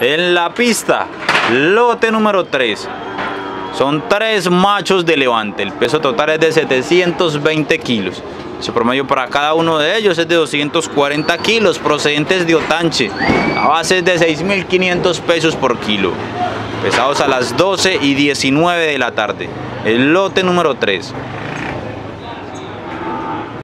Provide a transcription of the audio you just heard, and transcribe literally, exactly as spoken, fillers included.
En la pista, lote número tres. Son tres machos de levante. El peso total es de setecientos veinte kilos. Su promedio para cada uno de ellos es de doscientos cuarenta kilos, procedentes de Otanche. La base es de seis mil quinientos pesos por kilo. Pesados a las doce y diecinueve de la tarde. El lote número tres.